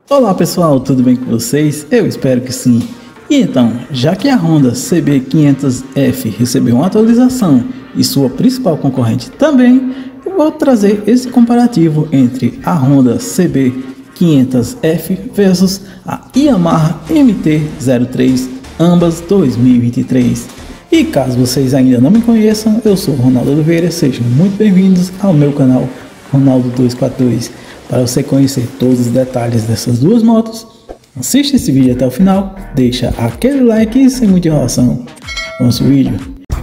Olá pessoal, tudo bem com vocês? Eu espero que sim. E então, já que a Honda CB500F recebeu uma atualização e sua principal concorrente também, eu vou trazer esse comparativo entre a Honda CB500F versus a Yamaha MT-03, ambas 2023. E caso vocês ainda não me conheçam, eu sou Ronaldo Oliveira, sejam muito bem-vindos ao meu canal Ronaldo 242. Para você conhecer todos os detalhes dessas duas motos, assista esse vídeo até o final, deixa aquele like e sem muita enrolação, vamos pro vídeo.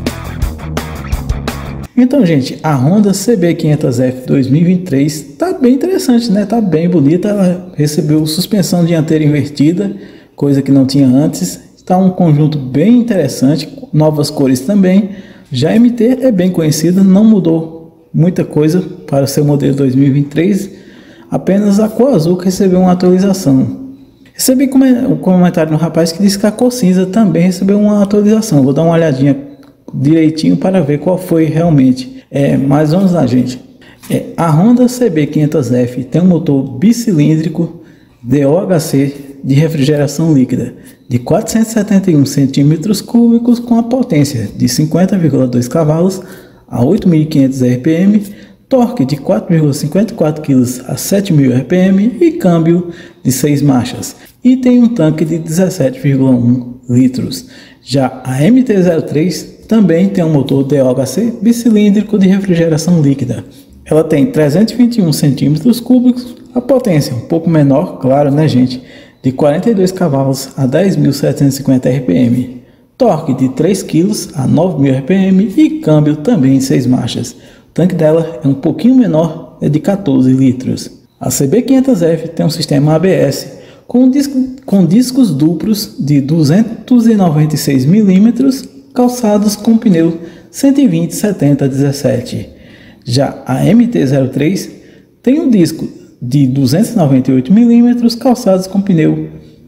Então gente, a Honda CB500F 2023 tá bem interessante, né? Tá bem bonita, ela recebeu suspensão dianteira invertida, coisa que não tinha antes. Está um conjunto bem interessante, novas cores também. Já a MT é bem conhecida, não mudou muita coisa para o seu modelo 2023. Apenas a cor azul que recebeu uma atualização. Recebi um comentário no rapaz que disse que a cor cinza também recebeu uma atualização. Vou dar uma olhadinha direitinho para ver qual foi realmente. Mas vamos lá, gente. A Honda CB500F tem um motor bicilíndrico DOHC de refrigeração líquida de 471 cm3 com a potência de 50,2 cavalos a 8.500 RPM, torque de 4,54 kg a 7.000 RPM e câmbio de 6 marchas. E tem um tanque de 17,1 litros. Já a MT-03 também tem um motor DOHC bicilíndrico de refrigeração líquida. Ela tem 321 cm3, a potência um pouco menor, claro, né gente, de 42 cavalos a 10.750 RPM. Torque de 3 kg a 9.000 RPM e câmbio também em 6 marchas. O tanque dela é um pouquinho menor, é de 14 litros. A CB500F tem um sistema ABS com discos duplos de 296 mm calçados com pneu 120/70/17. Já a MT-03 tem um disco de 298 mm calçados com pneu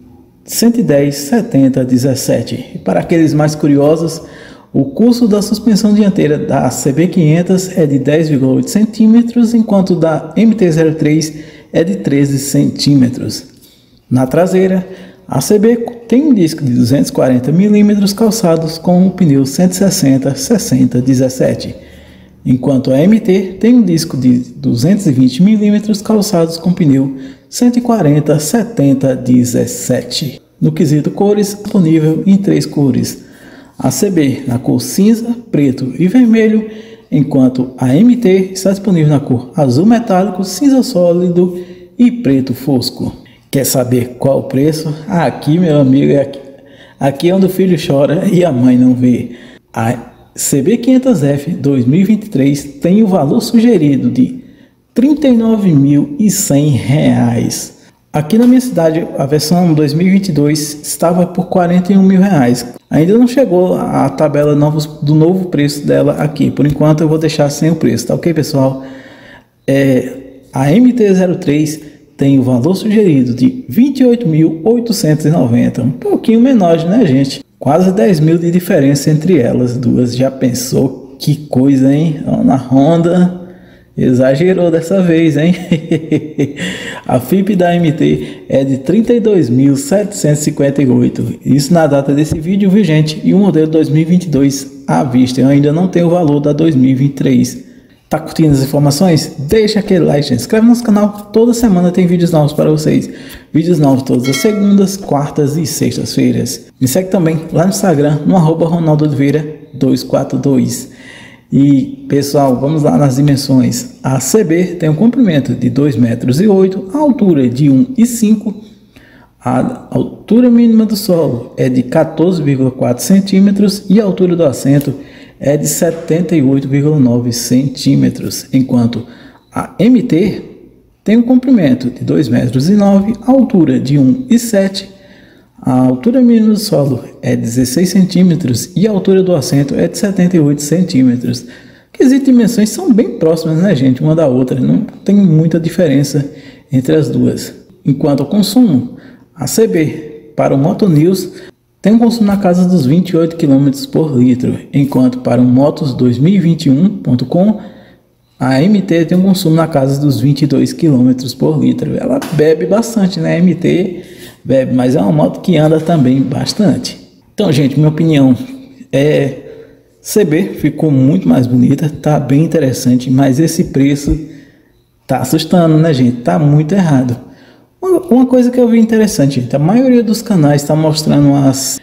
110/70/17. E para aqueles mais curiosos, o custo da suspensão dianteira da CB500 é de 10,8 cm, enquanto da MT-03 é de 13 cm. Na traseira, a CB tem um disco de 240 mm calçados com o pneu 160/60/17, enquanto a MT tem um disco de 220 mm calçados com pneu 140/70/17. No quesito cores, disponível em 3 cores. A CB na cor cinza, preto e vermelho, enquanto a MT está disponível na cor azul metálico, cinza sólido e preto fosco. Quer saber qual o preço? Aqui, meu amigo, aqui é onde o filho chora e a mãe não vê. A CB500F 2023 tem o valor sugerido de R$ 39.100. Aqui na minha cidade, a versão 2022 estava por R$ 41.000. Ainda não chegou a tabela do novo preço dela aqui. Por enquanto eu vou deixar sem o preço, tá ok, pessoal? A MT-03 tem o valor sugerido de R$ 28.890. Um pouquinho menor, né, gente? Quase 10 mil de diferença entre elas duas. Já pensou? Que coisa, hein? Na Honda exagerou dessa vez, hein? A FIP da MT é de 32.758. Isso na data desse vídeo, viu, gente? E o modelo 2022 à vista. Eu ainda não tenho o valor da 2023. Tá curtindo as informações? Deixa aquele like, gente. Se inscreve no nosso canal. Toda semana tem vídeos novos para vocês. Vídeos novos todas as segundas, quartas e sextas-feiras. Me segue também lá no Instagram, no @Ronaldo Oliveira 242. E pessoal, vamos lá nas dimensões. A CB tem um comprimento de 2,8 metros, a altura de 1,5 m, a altura mínima do solo é de 14,4 centímetros e a altura do assento é de 78,9 centímetros, enquanto a MT tem um comprimento de 2,9 metros, a altura de 1,7 m, a altura mínima do solo é 16 centímetros e a altura do assento é de 78 centímetros. Quesito dimensões são bem próximas, né, gente, uma da outra, não tem muita diferença entre as duas. Enquanto ao consumo, a CB para o Motonews tem um consumo na casa dos 28 km por litro, enquanto para o Motos2021.com a MT tem um consumo na casa dos 22 km por litro. Ela bebe bastante, né? A MT bebe, mas é uma moto que anda também bastante. Então, gente, minha opinião é CB ficou muito mais bonita, tá bem interessante, mas esse preço tá assustando, né, gente? Tá muito errado. Uma coisa que eu vi interessante, gente, a maioria dos canais tá mostrando as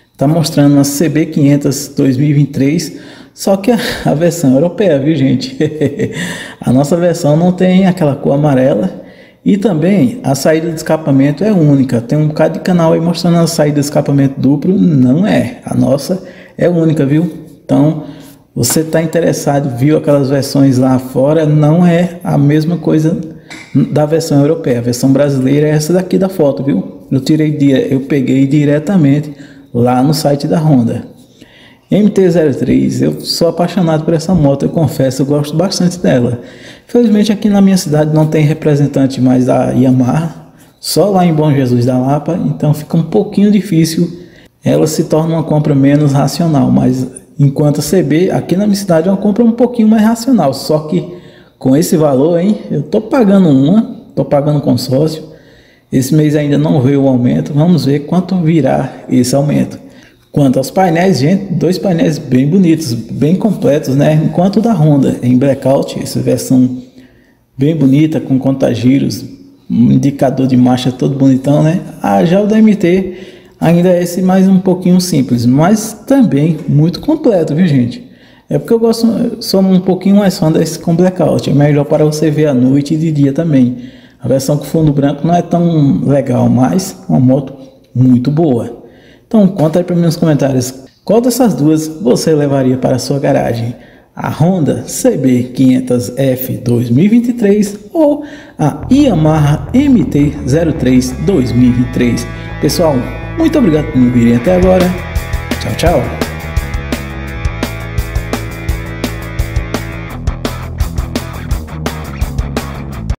CB500 2023, só que a versão europeia, viu, gente? A nossa versão não tem aquela cor amarela e também a saída de escapamento é única. Tem um bocado de canal aí mostrando a saída de escapamento duplo, não é. A nossa é única, viu? Então, você está interessado, viu aquelas versões lá fora, não é a mesma coisa da versão europeia. A versão brasileira é essa daqui da foto, viu? Eu peguei diretamente lá no site da Honda. MT-03, eu sou apaixonado por essa moto, eu confesso, eu gosto bastante dela. Infelizmente aqui na minha cidade não tem representante mais da Yamaha, só lá em Bom Jesus da Lapa, então fica um pouquinho difícil, ela se torna uma compra menos racional, mas enquanto a CB aqui na minha cidade é uma compra um pouquinho mais racional, só que com esse valor, hein, eu tô pagando consórcio, esse mês ainda não veio o aumento, vamos ver quanto virá esse aumento. Quanto aos painéis, gente, dois painéis bem bonitos, bem completos, né? Enquanto o da Honda em blackout, essa versão bem bonita, com contagiros, um indicador de marcha todo bonitão, né? Já o da MT ainda é esse mais um pouquinho simples, mas também muito completo, viu, gente? É porque eu sou um pouquinho mais fã desse com blackout, é melhor para você ver à noite e de dia também. A versão com fundo branco não é tão legal, mas uma moto muito boa. Então conta aí para mim nos comentários qual dessas duas você levaria para a sua garagem. A Honda CB500F 2023 ou a Yamaha MT-03 2023. Pessoal, muito obrigado por me virem até agora. Tchau, tchau.